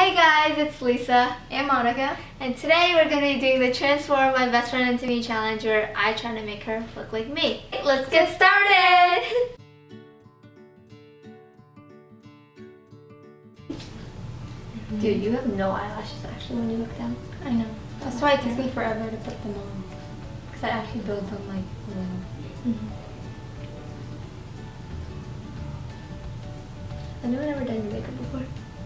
Hey guys, it's Lisa and Monica, and today we're going to be doing the Transform My Best Friend Into Me challenge where I try to make her look like me. Let's get started! Dude, you have no eyelashes actually when you look down. I know. That's why it takes me forever to put them on. Because I actually build them like little. I never done your makeup before.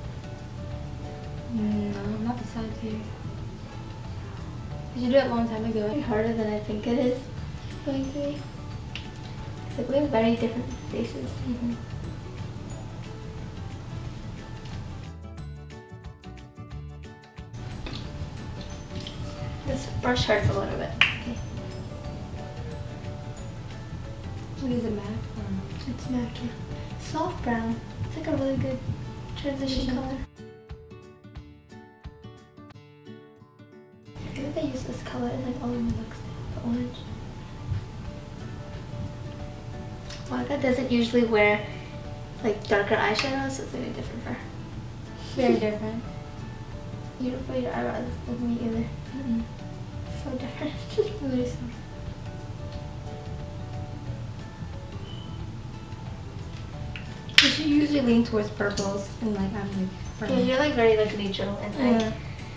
No, not besides here. Did you do it a long time ago? It's harder than I think it is going to be. It's like we have very different faces. This brush hurts a little bit. Okay. What is it, MAC? It's MAC, yeah. Soft brown. It's like a really good transition color. I feel like I use this color in like all of my looks, the orange. Monica doesn't usually wear like darker eyeshadow, so it's really different for her. Very different. You don't put your eyebrows like me either. So different. Really so. She usually lean towards purples, and like I'm like brown. Yeah, you're like very like neutral and like.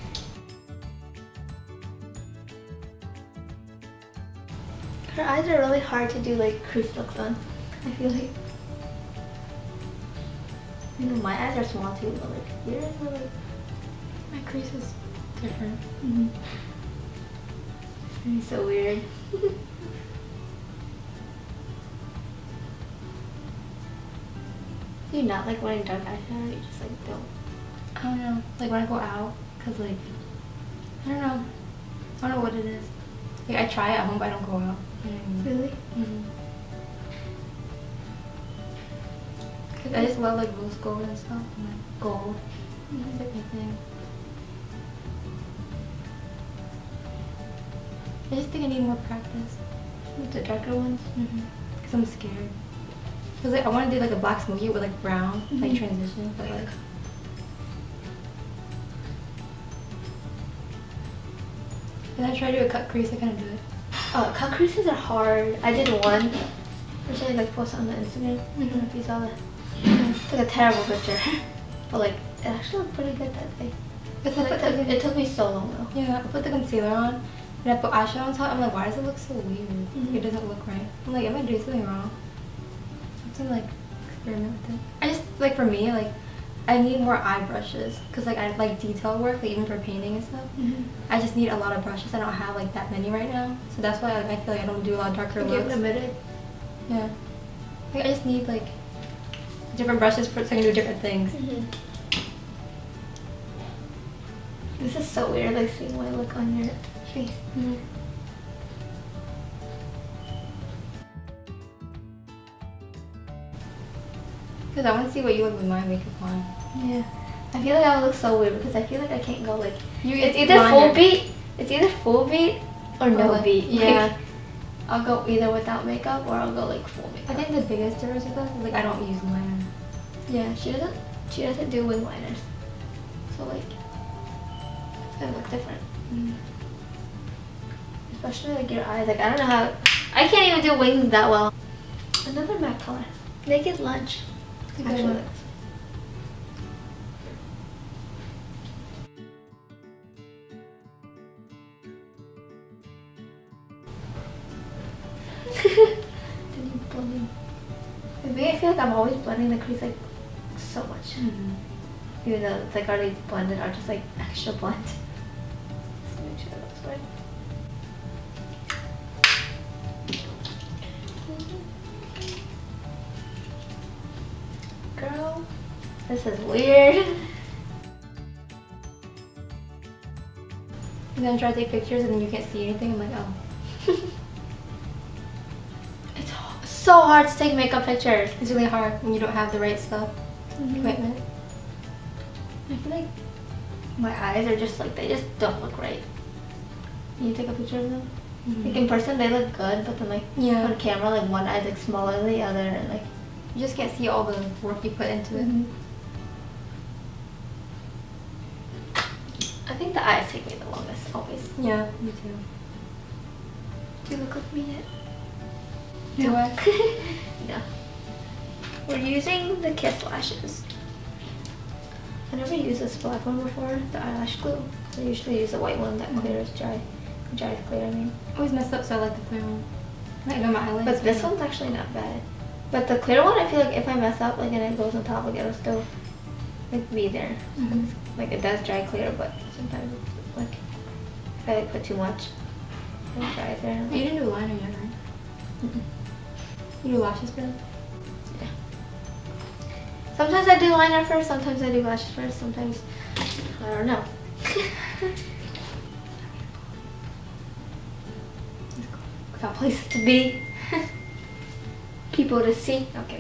Her eyes are really hard to do like crease looks on. I feel like. You know, my eyes are small too, but like yours are like. My crease is different. It's gonna be so weird. Do you not like wearing dark eyeshadow? You just like don't. I don't know. Like when I go out, cause like I don't know. I don't know what it is. Like I try it at home, but I don't go out. Really? Cause I just love like rose gold and stuff. And like gold. That's like my thing. I just think I need more practice With the darker ones? Cause I'm scared. Cause like I want to do like a black smoky with like brown, like transition, but like. And I try to do a cut crease, I kind of do it. Oh, cut creases are hard. I did one, which I like posted on the Instagram. I don't know if you saw that. It's like a terrible picture, but like it actually looked pretty good that day. But Like, it took me so long though. Yeah, I put the concealer on, and I put eyeshadow on top. I'm like, why does it look so weird? It doesn't look right. I'm like, am I doing something wrong? I have to like experiment with it. I just like for me like. I need more eye brushes because like I like detail work, like even for painting and stuff. I just need a lot of brushes. I don't have like that many right now, so that's why like, I feel like I don't do a lot of darker looks. Give it a minute. Yeah, like I just need like different brushes so I can do different things. This is so weird, like seeing my look on your face. Because I want to see what you look with my makeup on. Yeah. I feel like I would look so weird because I feel like I can't go like... It's either full beat. It's either full beat or no like, beat. Yeah. Like, I'll go either without makeup or I'll go like full makeup. I think the biggest difference with us is like I don't use liner. Yeah, she doesn't do wing liners. So like it's gonna look different. Especially like your eyes. Like I don't know how I can't even do wings that well. Another MAC color. Naked Lunch. Actually looks. Then you blending. With me, I feel like I'm always blending the crease like so much. Even though it's like already blended, I'll just like extra blend. Just to make sure it looks right. Girl, this is weird. And then try to take pictures and then you can't see anything. I'm like, oh. It's so hard to take makeup pictures. It's really hard when you don't have the right stuff, equipment. I feel like my eyes are just like, they just don't look right. Can you take a picture of them? Like in person they look good, but then like on camera like one eye's like smaller than the other and like you just can't see all the work you put into it. I think the eyes take me the longest, always. Yeah, me too. Do you look like me yet? Do I? No. We're using the Kiss lashes. I never used this black one before, the eyelash glue. I usually use the white one that clears dry. Dries clear, I mean. I always mess up, so I like the clear one. Like, no, my eyelids. But this one's actually not bad. But the clear one, I feel like if I mess up, like, and it goes on top, like, it'll still, like, be there. Like, it does dry clear, but sometimes, it's, like, if I, like, put too much, it'll dry there. You didn't do liner yet, right? You do lashes first? Yeah. Sometimes I do liner first, sometimes I do lashes first, sometimes, I don't know. We got places to be. People to see. Okay.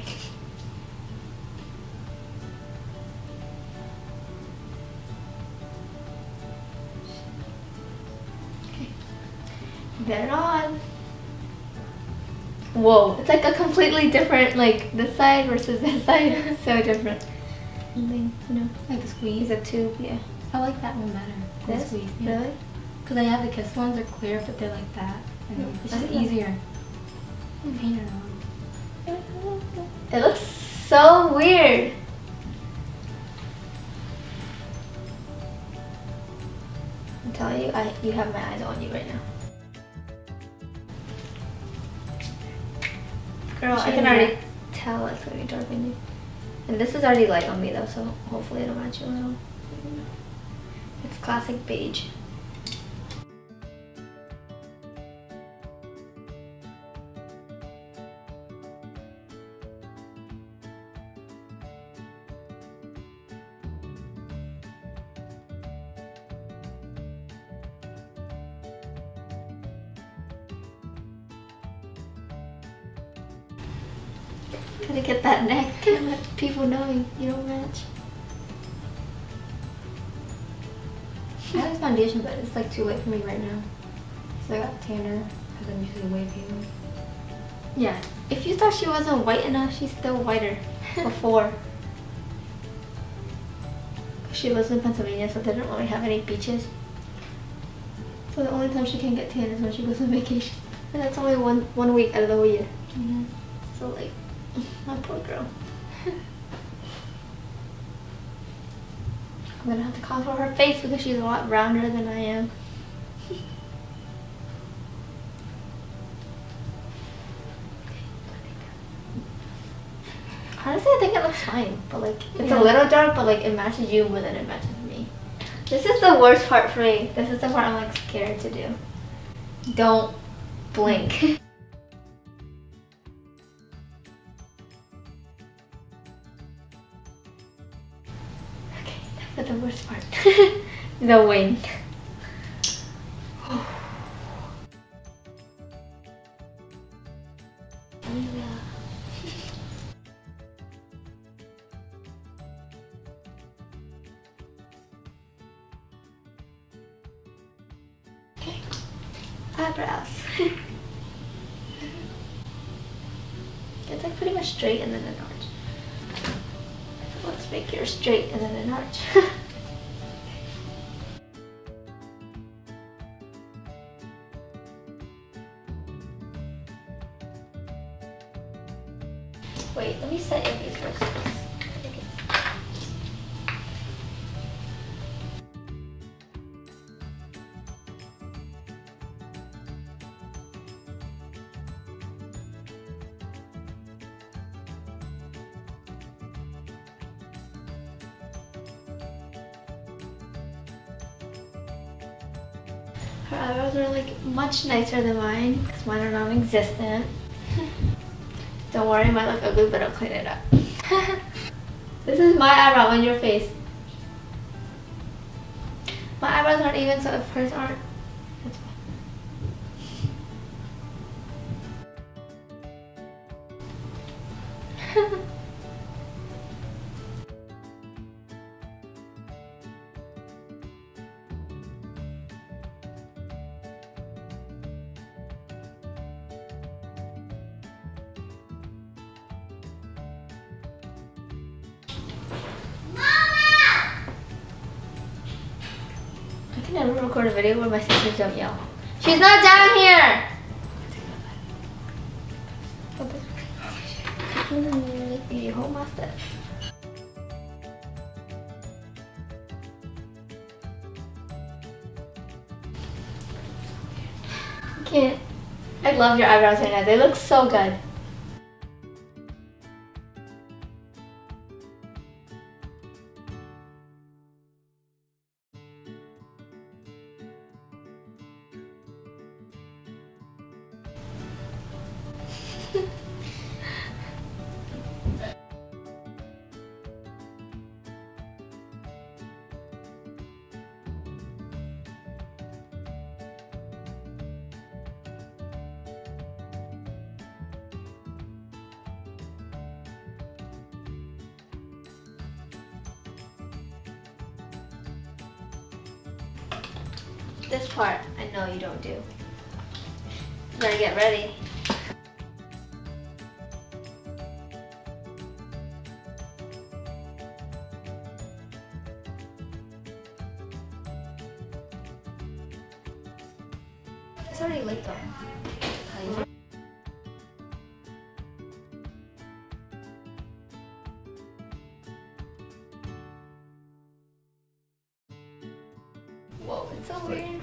Okay. Then on. Whoa, it's like a completely different, like this side versus this side. So different. And then, you know, Like the squeeze? it's a tube, yeah. I like that one better. The This? squeeze, yeah. Really? Because I have the Kiss ones, they're clear, but they're like that. And it's just Yeah. easier. Paint it on. It looks so weird. I'm telling you, you have my eyes on you right now. Girl, I can already tell it's gonna be dark on you. And this is already light on me though, so hopefully it'll match you a little. It's classic beige. Gotta get that neck. Can't let people know you don't match. I have this foundation, but it's like too late for me right now. So I got tanner, because I'm usually way paler. Yeah. If you thought she wasn't white enough, she's still whiter before. She lives in Pennsylvania, so they don't really have any beaches. So the only time she can get tan is when she goes on vacation. And that's only one week out of the whole year. So like, my poor girl. I'm gonna have to contour her face because she's a lot rounder than I am. Honestly, I think it looks fine, but like, it's a little dark, but like, it matches you more than it matches me. This is the worst part for me. This is the part I'm like scared to do. Don't blink. That's the worst part. The wing. Okay. Eyebrows. It's like pretty much straight and then an arch. Let's make yours straight and then an arch. Wait, let me set your face first. Her eyebrows are like much nicer than mine because mine are non-existent. Don't worry, it might look ugly, but I'll clean it up. This is my eyebrow on your face. My eyebrows aren't even, so if hers aren't, that's fine. think I never record a video where my sisters don't yell. She's not down here! You hold my stuff. I can't. I love your eyebrows right now. They look so good. This part, I know you don't do. You better get ready. It's already late though. Whoa, it's so weird.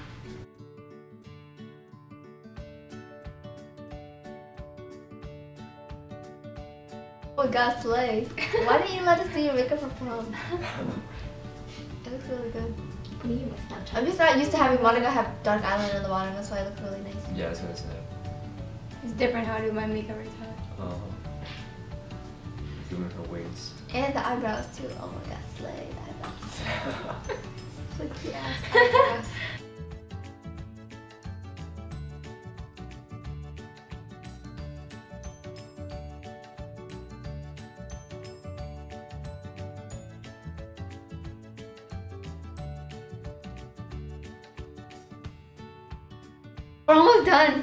Oh my god, Slay. Why didn't you let us do your makeup for prom? It looks really good. Put you my Snapchat. I'm just not used to having Monica have dark eyeliner on the bottom, that's why it looks really nice. Yeah, I was gonna say. It's different how I do my makeup every time. Doing her wings. And the eyebrows too. Oh my god, Slay. The eyebrows. Look at the ass eyebrows. We're almost done.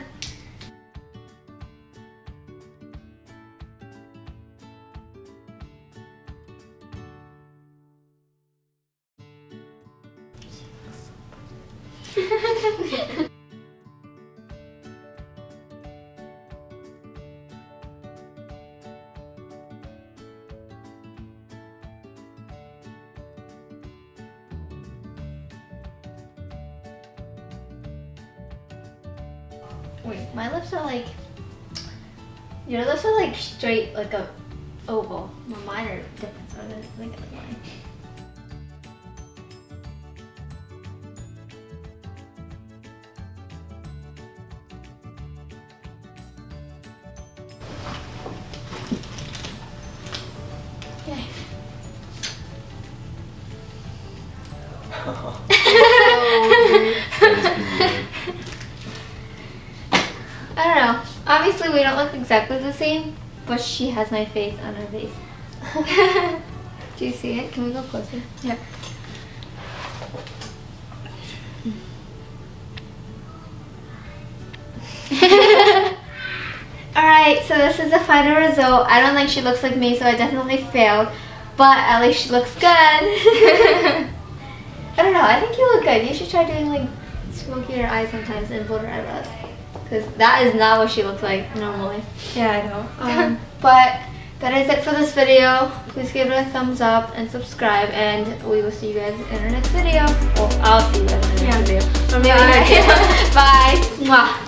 Wait, my lips are like, your lips are like straight, like a oval. Well, mine are different, so I think I like mine. Okay. I don't know. Obviously, we don't look exactly the same, but she has my face on her face. Do you see it? Can we go closer? Yeah. Alright, so this is the final result. I don't think she looks like me, so I definitely failed. But at least she looks good. I don't know, I think you look good. You should try doing like smokier eyes sometimes and bolder eyebrows. Because that is not what she looks like normally. Yeah, I know. But that is it for this video. Please give it a thumbs up and subscribe, and we will see you guys in our next video. Well, I'll see you guys in the next video. Yeah. Bye. Mwah.